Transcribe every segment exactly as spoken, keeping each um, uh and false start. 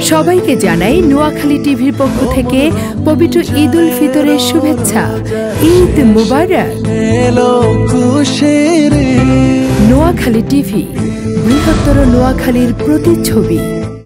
সবাইকে জানাই নোয়াখালী টিভির পক্ষ থেকে পবিত্র ঈদ উল ফিতরের শুভেচ্ছা। ঈদ মুবারক। নোয়াখালী টিভি, বৃহত্তর নোয়াখালীর প্রতিচ্ছবি।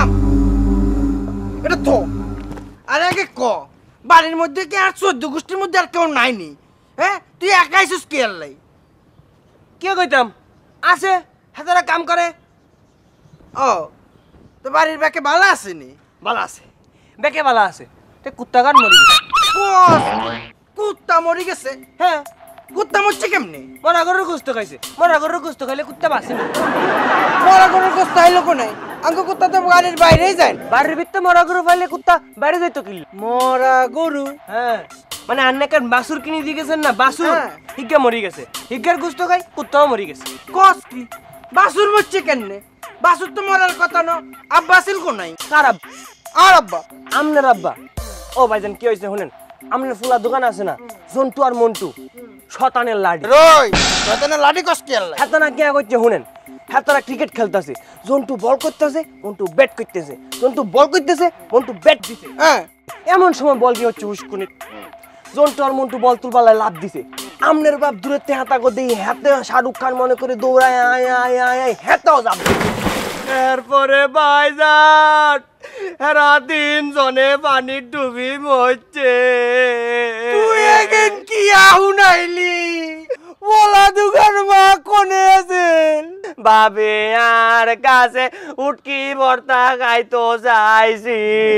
এটা তো আরে আগে ক বাড়ির মধ্যে কি আর চোদ্দ গোষ্ঠীর মধ্যে আর কেউ নাইনি? হ্যাঁ, তুই একাই আছিস কি আর লাই? কে কইতাম আছে হাজারা কাম করে। ও তো বাড়ির ব্যাকে ভালো আসেনি? ভালো আছে, বেকে ভালো আছে। তে কুত্তা গান মরি গেছে। কুত্তা মরি গেছে? হ্যাঁ, কুত্তা মরছে কেমনি? মরা গরুর গোস্ত খাইছে। মরা গরুর গোস্ত খাইলে কুত্তা বাঁচে না। মরা গরুর গোস্ত আইলো কোনায়? আঙ্গ কুত্তা তো বাড়ির বাইরেই যায়। বাড়ির ভিতরে মরা গরু ফাইলে কুত্তা বাইরে যাইতো কি? মরা গরু? হ্যাঁ, মানে আন্নাকার বাসুর কিনে দিয়ে গেছেন না, বাসুর হিগ্গা মরি গেছে। হিগ্গার গোস্ত খাই, কুত্তাও মরি গেছে। কস কি? বাসুর মরছে কেমনে? বাসুর তো মরার কথা না। আব্বা আসিল কোনায়? কার আব্বা? আর আব্বা? আমনের আব্বা। ও ভাইজান কি হয়েছে শুনেন, আমনের ফুলা দোকান আছে না, জন্টু আর মন্টু, শতানের লাডি। রই শতানের লাডি কস কি আল্লাহ? হেতানা কি কইছে শুনেন, হেতারা ক্রিকেট খেলতেছে, জন্টু বল করতেছে, মন্টু ব্যাট করতেছে, জন্টু বল করতেছে, মন্টু ব্যাট দিছে। হ্যাঁ, এমন সময় বল দিয়ে হচ্ছে হুসকুনি, জন্টু আর মন্টু বল তুলবালায় লাভ দিছে। আমনের বাপ দূরের থেকে হাতা করে দিয়ে হাতে শাহরুখ খান মনে করে দৌড়ায় আয় আয় আয় আয় হেতাও যাবে। এরপরে ভাইজান হেরা তিন জনে পানি ডুবি মরছে। তুই এখন কি আহুনাইলি? বলা দুগার মা কোনে আছেন? বাবে আর কাছে উটকি ভর্তা খাইতো যাইছি।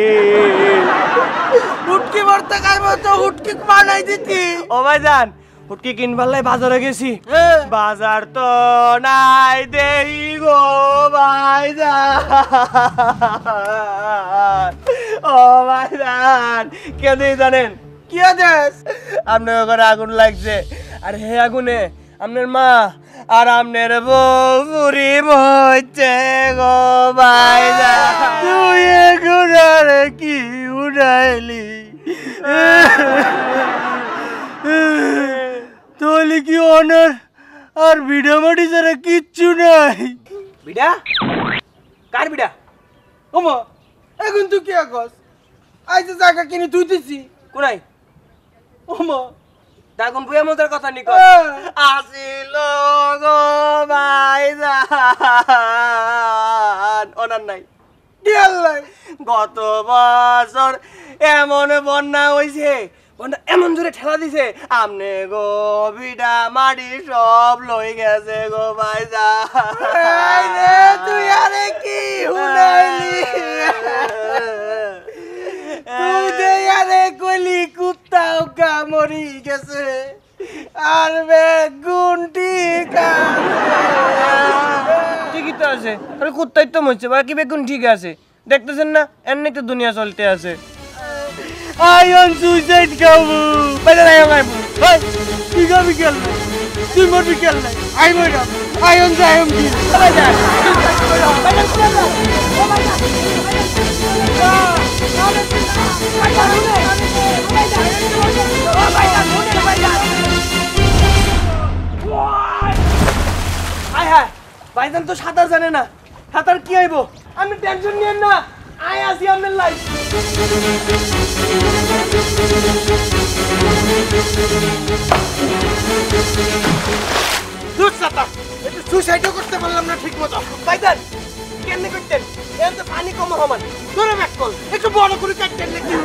উটকি ভর্তা খাইব তো উটকি বানাই দিতি। ও ভাইজান উটকি কিনবার বাজারে গেছি, বাজার তো নাই দেই গো ভাইজান। ও ভাইজান কেন জানেন কি আদেশ? আপনার ঘরে আগুন লাগছে, আর হে আগুনে আপনার মা আর আপনার বউ পুরি মরছে গো ভাইজান। তুই এখন আর কি উড়াইলি? তাহলে কি অনার আর ভিডা মাটি ছাড়া কিচ্ছু নাই? বিড়া? কার বিড়া? ওমা এখন তুই কি আকস? আইসে জায়গা কিনে তুই দিছি কোনাই? ওমা দাগুন বুয়া মজার কথা নিক আসিল গো ভাইজান। ওনার নাই দিয়াল্লাই গত বছর এমন বন্যা হইছে, বন্যা এমন জোরে ঠেলা দিছে, আমনে গো বিডা মাটি সব লই গেছে গো ভাইজান। তুই আরে কি হুনাইলি? তুই দে আরে কলি কুত্তাও কা মরি গেছে আর বেগুন ঠিক ঠিকই তো আছে, আরে কুত্তাই তো মরছে, বাকি বেগুন ঠিক আছে। দেখতেছেন না এমনি তো দুনিয়া চলতে আছে। আয়ন সুইসাইড খাবো। বাইরে নাই খাইবো। ভাই তুই যাবি খেল নাই, তুই মরবি খেল নাই। আই মরলাম আয়ন যায়ম কি ভাইজান আয় হ্যাঁ, ভাইজান তো সাঁতার জানে না, সাঁতার কি হইব? আপনি টেনশন নিয়েন না, আয় আসি আপনার লাইফ। সুইসাইডও করতে পারলাম না ঠিক মতো। ভাইজান কেমনে করতেন? এর তো পানি কম হমান। ধরে ব্যাক কল একটু বড় করে কাটতেন নাকি?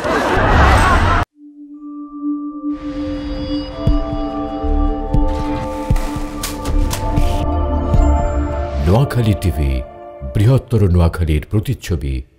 নোয়াখালী টিভি, বৃহত্তর নোয়াখালীর প্রতিচ্ছবি।